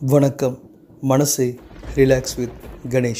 வணக்கம். மனசை relax with Ganesh.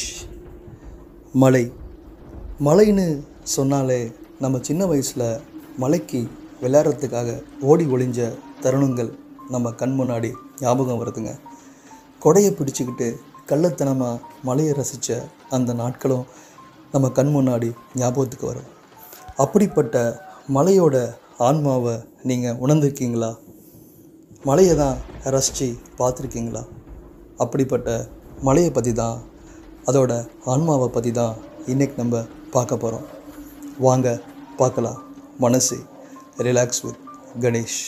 மழைன்னு சொன்னாலே நம்ம சின்ன வயசில் மலைக்கு விளையாடுறதுக்காக ஓடி ஒளிஞ்ச தருணங்கள் நம்ம கண் முன்னாடி ஞாபகம் வருதுங்க. கொடையை பிடிச்சிக்கிட்டு கள்ளத்தனமாக மலையை ரசித்த அந்த நாட்களும் நம்ம கண் முன்னாடி ஞாபகத்துக்கு வரும். அப்படிப்பட்ட மலையோட ஆன்மாவை நீங்கள் உணர்ந்திருக்கீங்களா? மலையை தான் ரசித்து பார்த்துருக்கீங்களா? அப்படிப்பட்ட மலையை பற்றி தான், அதோட ஆன்மாவை பற்றி தான் இன்றைக்கி நம்ம பார்க்க போகிறோம். வாங்க பார்க்கலாம். மனசு ரிலாக்ஸ் வித் கணேஷ்.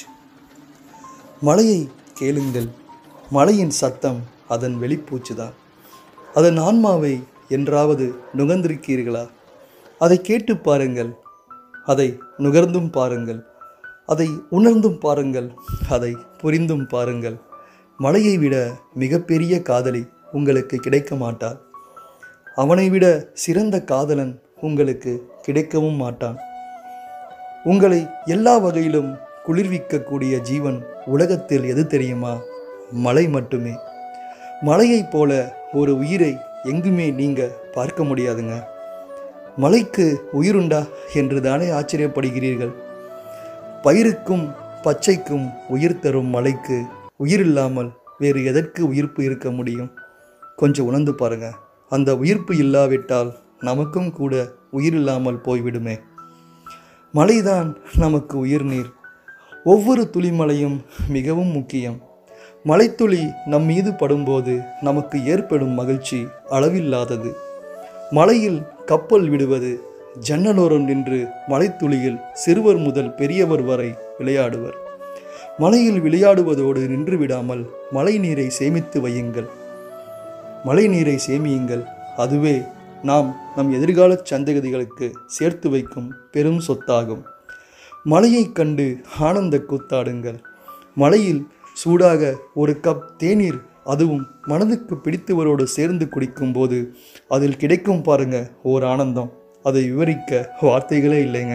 மலையை கேளுங்கள். மலையின் சத்தம் அதன் வெளிப்பூச்சு தான். அதன் ஆன்மாவை என்றாவது நுகர்ந்திருக்கிறீர்களா? அதை கேட்டு பாருங்கள், அதை நுகர்ந்தும் பாருங்கள், அதை உணர்ந்தும் பாருங்கள், அதை புரிந்தும் பாருங்கள். மலையை விட மிகப்பெரிய காதலி உங்களுக்கு கிடைக்க மாட்டார். அவனை விட சிறந்த காதலன் உங்களுக்கு கிடைக்கவும் மாட்டான். உங்களை எல்லா வகையிலும் குளிர்விக்கக்கூடிய ஜீவன் உலகத்தில் எது தெரியுமா? மலை மட்டுமே. மலையைப் போல ஒரு உயிரை எங்குமே நீங்கள் பார்க்க முடியாதுங்க. மலைக்கு உயிருண்டா என்று தானே ஆச்சரியப்படுகிறீர்கள்? பயிருக்கும் பச்சைக்கும் உயிர் தரும் மலைக்கு உயிர் இல்லாமல் வேறு எதற்கு உயிர்ப்பு இருக்க முடியும்? கொஞ்சம் உணர்ந்து பாருங்கள். அந்த உயிர்ப்பு இல்லாவிட்டால் நமக்கும் கூட உயிர் இல்லாமல் போய்விடுமே. மழைதான் நமக்கு உயிர் நீர். ஒவ்வொரு துளிமலையும் மிகவும் முக்கியம். மழைத்துளி நம் மீது படும்போது நமக்கு ஏற்படும் மகிழ்ச்சி அளவில்லாதது. மலையில் கப்பல் விடுவது, ஜன்னலோரம் நின்று மலைத்துளியில் சிறுவர் முதல் பெரியவர் வரை விளையாடுவர். மலையில் விளையாடுவதோடு நின்று விடாமல் மழை நீரை சேமித்து வையுங்கள். மழை நீரை சேமியுங்கள். அதுவே நம் எதிர்கால சந்ததிகளுக்கு சேர்த்து வைக்கும் பெரும் சொத்தாகும். மழையை கண்டு ஆனந்த கூத்தாடுங்கள். மழையில் சூடாக ஒரு கப் தேநீர், அதுவும் மனதுக்கு பிடித்தவரோடு சேர்ந்து குடிக்கும்போது அதில் கிடைக்கும் பாருங்க ஓர் ஆனந்தம். அதை விவரிக்க வார்த்தைகளே இல்லைங்க.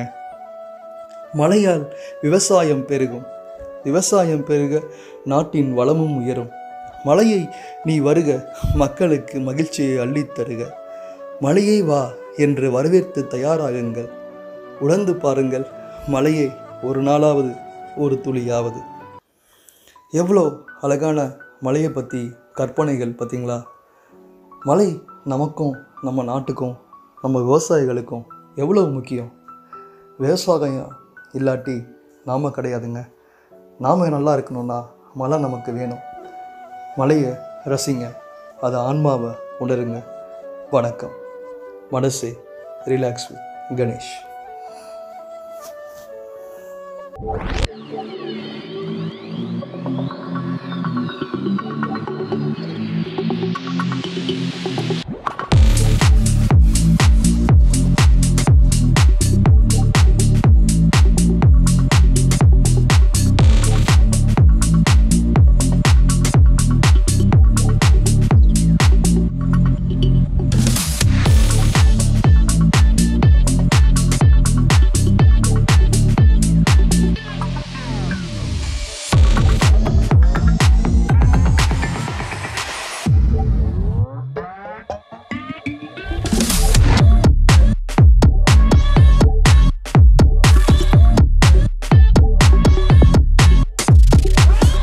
மழையால் விவசாயம் பெருகும். விவசாயம் பெருக நாட்டின் வளமும் உயரும். மழையை நீ வருக, மக்களுக்கு மகிழ்ச்சியை அள்ளித்தருக. மழையை வா என்று வரவேற்று தயாராகுங்கள். உணர்ந்து பாருங்கள் மழையை ஒரு நாளாவது, ஒரு துளியாவது. எவ்வளோ அழகான மழையை பற்றி கற்பனைகள் பார்த்தீங்களா? மழை நமக்கும் நம்ம நாட்டுக்கும் நம்ம விவசாயிகளுக்கும் எவ்வளோ முக்கியம். விவசாயம் இல்லாட்டி நாம் கிடையாதுங்க. நாம் நல்லா இருக்கணும்னா மழை நமக்கு வேணும். மழையை ரசிங்க, அது ஆன்மாவை உணருங்க. வணக்கம். மனசு ரிலாக்ஸ் வித் கணேஷ்.